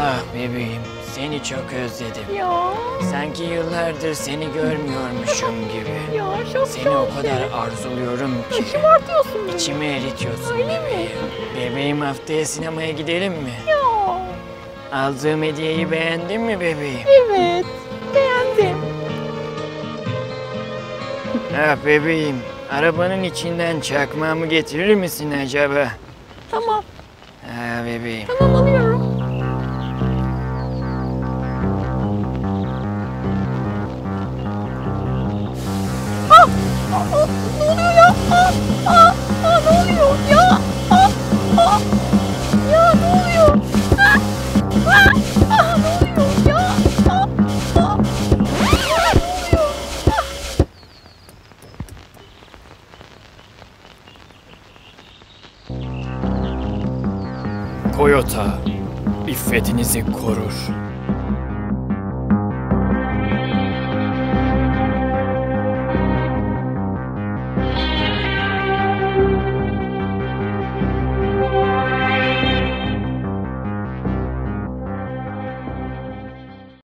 Ah bebeğim, seni çok özledim. Ya. Sanki yıllardır seni görmüyormuşum gibi. Ya çok Seni o kadar arzuluyorum ki. Şımartıyorsun beni. İçimi eritiyorsun Öyle mi? bebeğim. Bebeğim, haftaya sinemaya gidelim mi? Ya. Aldığım hediyeyi beğendin mi bebeğim? Evet. Beğendim. Ah bebeğim, arabanın içinden çakmağımı getirir misin acaba? Tamam. Ah bebeğim. Tamam alıyorum. Ah! Aa, ne oluyor ya? Ne oluyor ya? Ya ne oluyor? Ne oluyor ya? Ya ne oluyor? Toyota, iffetinizi korur.